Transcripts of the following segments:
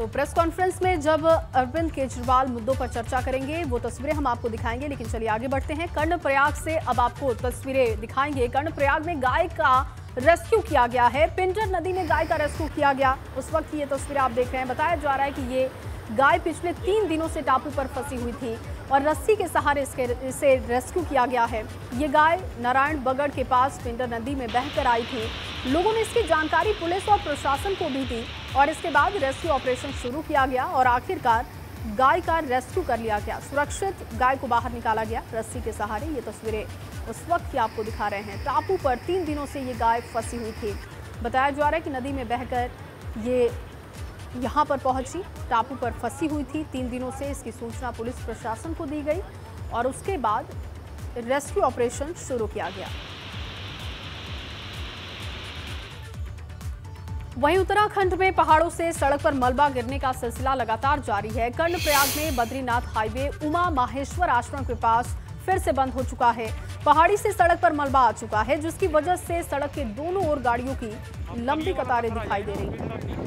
तो press conference में जब अरविंद केजरीवाल मुद्दों पर चर्चा करेंगे वो तस्वीरें हम आपको दिखाएंगे, लेकिन चलिए आगे बढ़ते हैं। कर्णप्रयाग से अब आपको तस्वीरें दिखाएंगे। कर्णप्रयाग में गाय का रेस्क्यू किया गया है, पिंजर नदी में गाय का रेस्क्यू किया गया। उस वक्त की ये तस्वीरें आप देख रहे हैं। बताया जा रहा है कि ये गाय पिछले 3 दिनों से टापू पर फंसी हुई थी और रस्सी के सहारे इसे रेस्क्यू किया गया है। ये गाय नारायण बगड़ के पास पिंडर नदी में बहकर आई थी। लोगों ने इसकी जानकारी पुलिस और प्रशासन को भी दी और इसके बाद रेस्क्यू ऑपरेशन शुरू किया गया और आखिरकार गाय का रेस्क्यू कर लिया गया। सुरक्षित गाय को बाहर निकाला गया रस्सी के सहारे। ये तस्वीरें उस वक्त की आपको दिखा रहे हैं। टापू पर 3 दिनों से ये गाय फंसी हुई थी। बताया जा रहा है कि नदी में बहकर ये यहाँ पर पहुंची, टापू पर फंसी हुई थी 3 दिनों से। इसकी सूचना पुलिस प्रशासन को दी गई और उसके बाद रेस्क्यू ऑपरेशन शुरू किया गया। वहीं उत्तराखंड में पहाड़ों से सड़क पर मलबा गिरने का सिलसिला लगातार जारी है। कर्णप्रयाग में बद्रीनाथ हाईवे उमा माहेश्वर आश्रम के पास फिर से बंद हो चुका है। पहाड़ी से सड़क पर मलबा आ चुका है, जिसकी वजह से सड़क के दोनों ओर गाड़ियों की लंबी कतारें दिखाई दे रही हैं।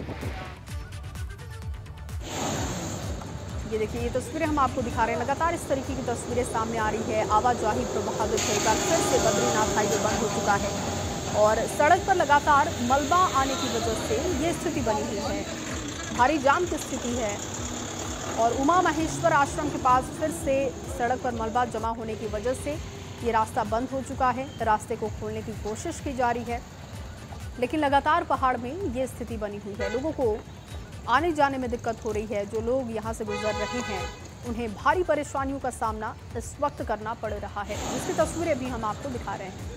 ये देखिए, ये तस्वीरें हम आपको दिखा रहे हैं। लगातार इस तरीके की तस्वीरें सामने आ रही है। आवाजाही प्रभावित है। एक बार फिर से बद्रीनाथ हाईवे बंद हो चुका है और सड़क पर लगातार मलबा आने की वजह से ये स्थिति बनी हुई है। भारी जाम की स्थिति है और उमा महेश्वर आश्रम के पास फिर से सड़क पर मलबा जमा होने की वजह से ये रास्ता बंद हो चुका है। रास्ते को खोलने की कोशिश की जा रही है, लेकिन लगातार पहाड़ में ये स्थिति बनी हुई है। लोगों को आने जाने में दिक्कत हो रही है। जो लोग यहाँ से गुजर रहे हैं उन्हें भारी परेशानियों का सामना इस वक्त करना पड़ रहा है। इसकी तस्वीरें भी हम आपको दिखा रहे हैं।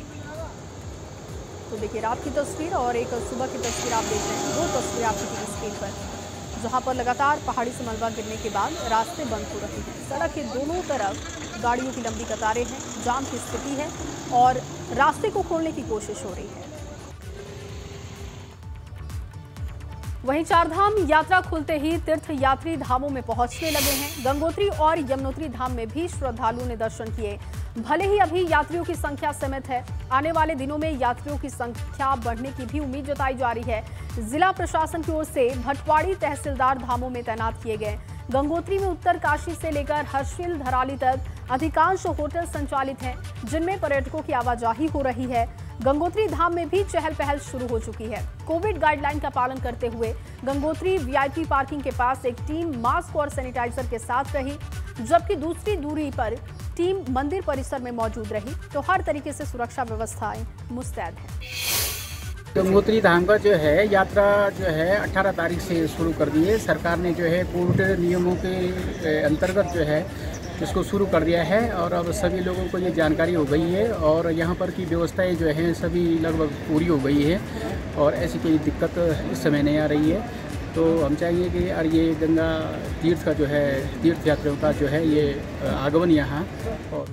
तो देखिए, रात की तस्वीर और एक सुबह की तस्वीर आप देख रहे हैं। 2 तस्वीरें आपकी टीवी स्क्रीन पर, जहाँ पर लगातार पहाड़ी से मलबा गिरने के बाद रास्ते बंद हो रहे हैं। सड़क के दोनों तरफ गाड़ियों की लंबी कतारें हैं, जाम की स्थिति है और रास्ते को खोलने की कोशिश हो रही है। वहीं चारधाम यात्रा खुलते ही तीर्थ यात्री धामों में पहुंचने लगे हैं। गंगोत्री और यमुनोत्री धाम में भी श्रद्धालुओं ने दर्शन किए। भले ही अभी यात्रियों की संख्या सीमित है, आने वाले दिनों में यात्रियों की संख्या बढ़ने की भी उम्मीद जताई जा रही है। जिला प्रशासन की ओर से भटवाड़ी तहसीलदार धामों में तैनात किए गए। गंगोत्री में उत्तर काशी से लेकर हर्षिल धराली तक अधिकांश होटल संचालित हैं, जिनमें पर्यटकों की आवाजाही हो रही है। गंगोत्री धाम में भी चहल पहल शुरू हो चुकी है। कोविड गाइडलाइन का पालन करते हुए गंगोत्री वीआईपी पार्किंग के पास एक टीम मास्क और सैनिटाइजर के साथ रही, जबकि दूसरी दूरी पर टीम मंदिर परिसर में मौजूद रही। तो हर तरीके से सुरक्षा व्यवस्थाएं मुस्तैद हैं। गंगोत्री धाम का जो है यात्रा जो है 18 तारीख से शुरू कर दी है। सरकार ने जो है कोविड नियमों के अंतर्गत जो है इसको शुरू कर दिया है और अब सभी लोगों को ये जानकारी हो गई है और यहाँ पर की व्यवस्थाएं जो हैं सभी लगभग पूरी हो गई है और ऐसी कोई दिक्कत इस समय नहीं आ रही है। तो हम चाहिए कि और ये गंगा तीर्थ का जो है तीर्थ यात्रियों का जो है ये आगमन यहाँ और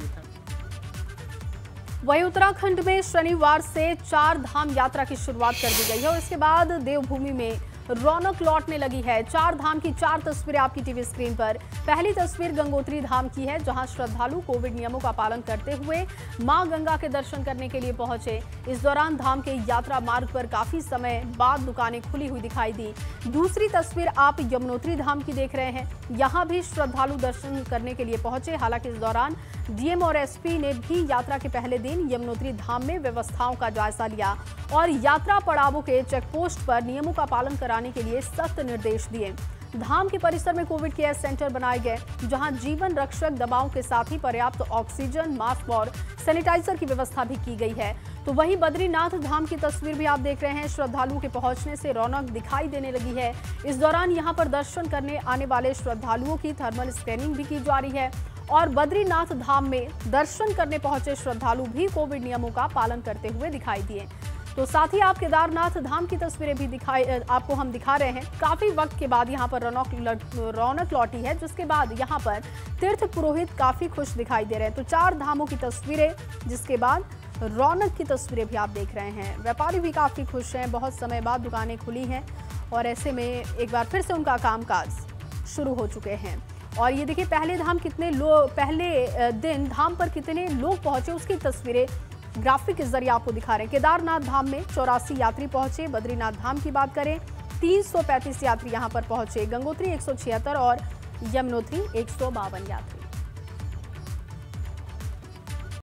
वहीं उत्तराखंड में शनिवार से 4 धाम यात्रा की शुरुआत कर दी गई है और इसके बाद देवभूमि में रौनक लौटने लगी है। 4 धाम की 4 तस्वीरें आपकी टीवी स्क्रीन पर। पहली तस्वीर गंगोत्री धाम की है, जहां श्रद्धालु कोविड नियमों का पालन करते हुए मां गंगा के दर्शन करने के लिए पहुंचे। इस दौरान धाम के यात्रा मार्ग पर काफी समय बाद दुकानें खुली हुई दिखाई दी। दूसरी तस्वीर आप यमुनोत्री धाम की देख रहे हैं। यहाँ भी श्रद्धालु दर्शन करने के लिए पहुंचे। हालांकि इस दौरान डीएम और एसपी ने भी यात्रा के पहले दिन यमुनोत्री धाम में व्यवस्थाओं का जायजा लिया और यात्रा पड़ावों के चेकपोस्ट पर नियमों का पालन कराने के लिए सख्त निर्देश दिए। धाम के परिसर में कोविड केयर सेंटर बनाए गए, जहां जीवन रक्षक दवाओं के साथ ही पर्याप्त ऑक्सीजन, मास्क और सैनिटाइजर की व्यवस्था भी की गई है। तो वहीं बद्रीनाथ धाम की तस्वीर भी आप देख रहे हैं। श्रद्धालुओं के पहुंचने से रौनक दिखाई देने लगी है। इस दौरान यहां पर दर्शन करने आने वाले श्रद्धालुओं की थर्मल स्कैनिंग भी की जा रही है और बद्रीनाथ धाम में दर्शन करने पहुंचे श्रद्धालु भी कोविड नियमों का पालन करते हुए दिखाई दिए। तो साथ ही आप केदारनाथ धाम की तस्वीरें भी आपको हम दिखा रहे हैं। काफी वक्त के बाद यहाँ पर रौनक लौटी है, जिसके बाद यहाँ पर तीर्थ पुरोहित काफी खुश दिखाई दे रहे हैं। तो 4 धामों की तस्वीरें, जिसके बाद रौनक की तस्वीरें भी आप देख रहे हैं। व्यापारी भी काफी खुश हैं, बहुत समय बाद दुकानें खुली हैं और ऐसे में एक बार फिर से उनका कामकाज शुरू हो चुके हैं। और ये देखिए, पहले दिन धाम पर कितने लोग पहुंचे उसकी तस्वीरें ग्राफिक के जरिए आपको दिखा रहे हैं। केदारनाथ धाम में 84 यात्री पहुंचे। बद्रीनाथ धाम की बात करें 335 यात्री यहां पर पहुंचे। गंगोत्री 176 और यमुनोत्री 152 यात्री।